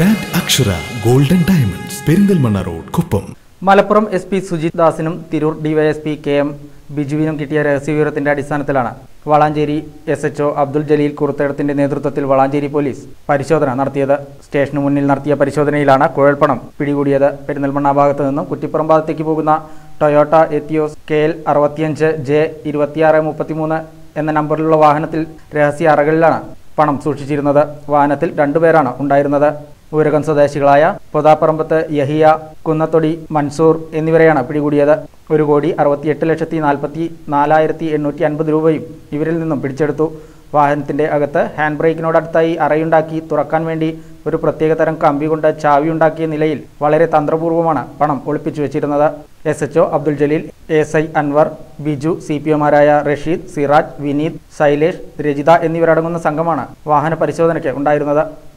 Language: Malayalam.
Grand Akshara golden diamonds Perinthalmanna road Kuppam. Malappuram SP Sujith ദാസിനും തിരൂർ DYSP KM ബിജുവിനും കിട്ടിയ രഹസ്യവിവരത്തിന്റെ അടിസ്ഥാനത്തിലാണ് വളാഞ്ചേരി SHO അബ്ദുൽ ജലീൽ കുറുത്തേടത്തിന്റെ നേതൃത്വത്തിൽ വളാഞ്ചേരി പോലീസ് പരിശോധന നടത്തിയത്. സ്റ്റേഷനു മുന്നിൽ നടത്തിയ പരിശോധനയിലാണ് കുഴൽപ്പണം പിടികൂടിയത്. പെരിന്തൽമണ്ണ ഭാഗത്തു നിന്നും കുറ്റിപ്പുറം ഭാഗത്തേക്ക് പോകുന്ന ടൊയോട്ട എത്തിയോസ് KL 65J2633 എന്ന നമ്പറിലുള്ള വാഹനത്തിൽ രഹസ്യ അറകളിലാണ് പണം സൂക്ഷിച്ചിരുന്നത്. വാഹനത്തിൽ 2 പേരാണ് ഉണ്ടായിരുന്നത്. ഊരകം സ്വദേശികളായ പൊതാപ്പറമ്പത്ത് യഹിയ, കുന്നത്തൊടി മൻസൂർ എന്നിവരെയാണ് പിടികൂടിയത്. 1,68,44,850 രൂപയും ഇവരിൽ നിന്നും പിടിച്ചെടുത്തു. വാഹനത്തിന്റെ അകത്ത് ഹാൻഡ് ബ്രേക്കിനോടടുത്തായി അറയുണ്ടാക്കി തുറക്കാൻ വേണ്ടി ഒരു പ്രത്യേക തരം കമ്പി കൊണ്ട് ചാവിയുണ്ടാക്കിയ നിലയിൽ വളരെ തന്ത്രപൂർവ്വമാണ് പണം ഒളിപ്പിച്ചു വെച്ചിരുന്നത്. SHO അബ്ദുൽ ജലീൽ, ASI അൻവർ, ബിജു, CPOമാരായ റഷീദ്, സിറാജ്, വിനീത്, ശൈലേഷ്, രജിത എന്നിവരടങ്ങുന്ന സംഘമാണ് വാഹന പരിശോധനയ്ക്ക് ഉണ്ടായിരുന്നത്.